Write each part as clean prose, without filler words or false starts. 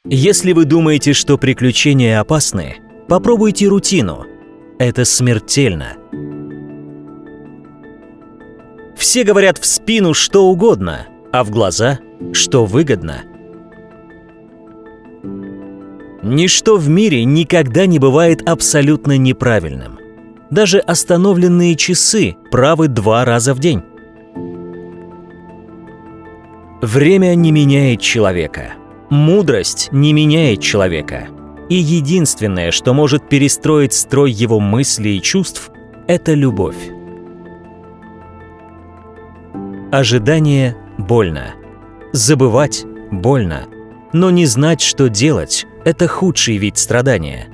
Если вы думаете, что приключения опасны, попробуйте рутину. Это смертельно. Все говорят в спину что угодно, а в глаза что выгодно. Ничто в мире никогда не бывает абсолютно неправильным. Даже остановленные часы правы 2 раза в день. Время не меняет человека. Мудрость не меняет человека. И единственное, что может перестроить строй его мыслей и чувств, это любовь. Ожидание больно. Забывать больно. Но не знать, что делать, это худший вид страдания.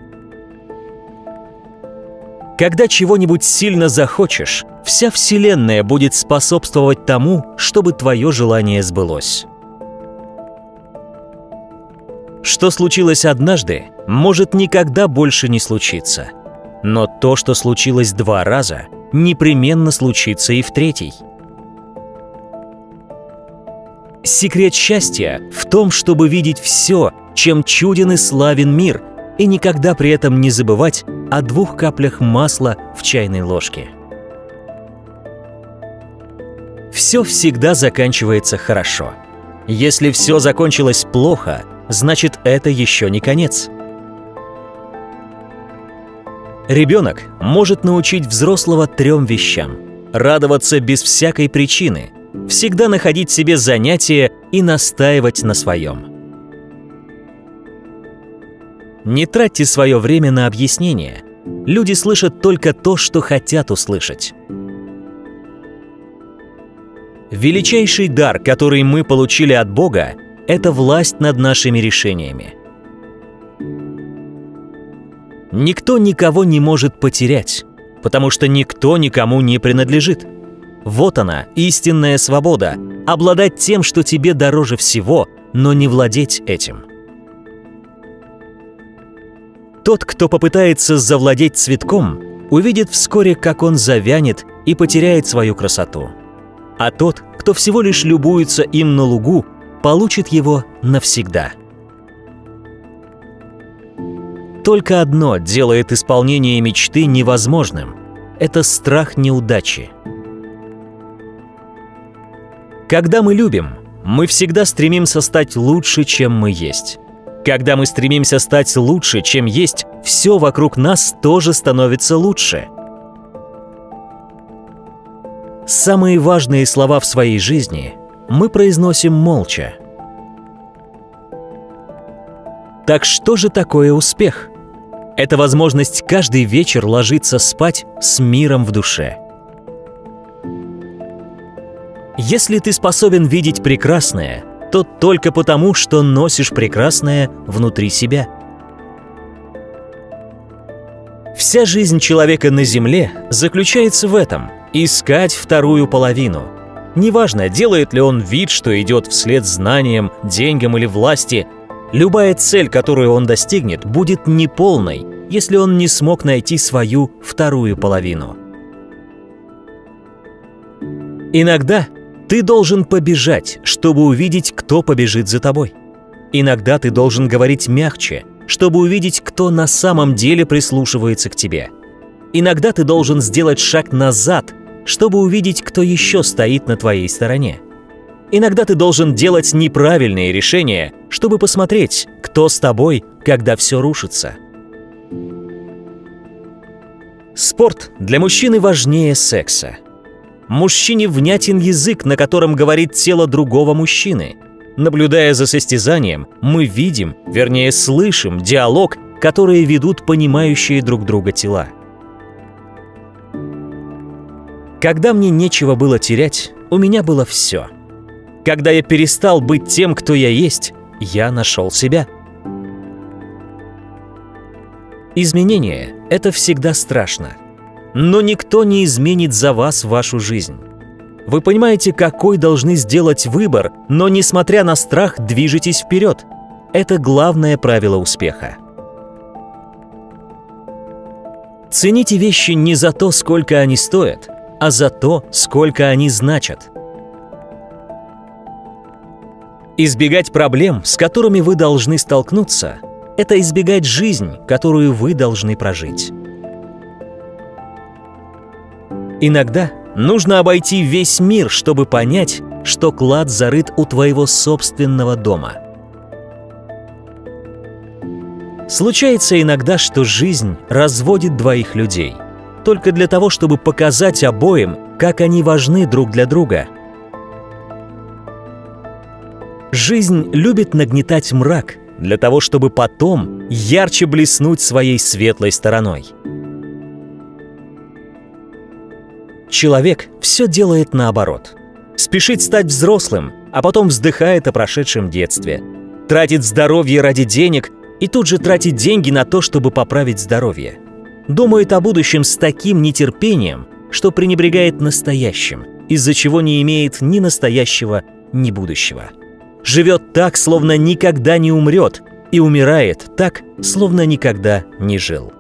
Когда чего-нибудь сильно захочешь, вся Вселенная будет способствовать тому, чтобы твое желание сбылось. Что случилось однажды, может никогда больше не случиться. Но то, что случилось 2 раза, непременно случится и в 3-й. Секрет счастья в том, чтобы видеть все, чем чуден и славен мир, и никогда при этом не забывать о 2 каплях масла в чайной ложке. Все всегда заканчивается хорошо. Если все закончилось плохо, значит, это еще не конец. Ребенок может научить взрослого 3 вещам: радоваться без всякой причины, всегда находить себе занятия и настаивать на своем. Не тратьте свое время на объяснения. Люди слышат только то, что хотят услышать. Величайший дар, который мы получили от Бога, это власть над нашими решениями. Никто никого не может потерять, потому что никто никому не принадлежит. Вот она, истинная свобода, обладать тем, что тебе дороже всего, но не владеть этим. Тот, кто попытается завладеть цветком, увидит вскоре, как он завянет и потеряет свою красоту. А тот, кто всего лишь любуется им на лугу, получит его навсегда. Только одно делает исполнение мечты невозможным – это страх неудачи. Когда мы любим, мы всегда стремимся стать лучше, чем мы есть. Когда мы стремимся стать лучше, чем есть, все вокруг нас тоже становится лучше. Самые важные слова в своей жизни мы произносим молча. Так что же такое успех? Это возможность каждый вечер ложиться спать с миром в душе. Если ты способен видеть прекрасное, то только потому, что носишь прекрасное внутри себя. Вся жизнь человека на Земле заключается в этом – искать вторую половину. Неважно, делает ли он вид, что идет вслед знаниям, деньгам или власти, любая цель, которую он достигнет, будет неполной, если он не смог найти свою вторую половину. Иногда ты должен побежать, чтобы увидеть, кто побежит за тобой. Иногда ты должен говорить мягче, чтобы увидеть, кто на самом деле прислушивается к тебе. Иногда ты должен сделать шаг назад, чтобы увидеть, кто еще стоит на твоей стороне. Иногда ты должен делать неправильные решения, чтобы посмотреть, кто с тобой, когда все рушится. Спорт для мужчины важнее секса. Мужчине внятен язык, на котором говорит тело другого мужчины. Наблюдая за состязанием, мы видим, вернее слышим, диалог, который ведут понимающие друг друга тела. Когда мне нечего было терять, у меня было все. Когда я перестал быть тем, кто я есть, я нашел себя. Изменение – это всегда страшно. Но никто не изменит за вас вашу жизнь. Вы понимаете, какой должны сделать выбор, но, несмотря на страх, движетесь вперед. Это главное правило успеха. Цените вещи не за то, сколько они стоят, а за то, сколько они значат. Избегать проблем, с которыми вы должны столкнуться, это избегать жизнь, которую вы должны прожить. Иногда нужно обойти весь мир, чтобы понять, что клад зарыт у твоего собственного дома. Случается иногда, что жизнь разводит двоих людей, только для того, чтобы показать обоим, как они важны друг для друга. Жизнь любит нагнетать мрак, для того, чтобы потом ярче блеснуть своей светлой стороной. Человек все делает наоборот. Спешит стать взрослым, а потом вздыхает о прошедшем детстве. Тратит здоровье ради денег и тут же тратит деньги на то, чтобы поправить здоровье. Думает о будущем с таким нетерпением, что пренебрегает настоящим, из-за чего не имеет ни настоящего, ни будущего. Живет так, словно никогда не умрет, и умирает так, словно никогда не жил.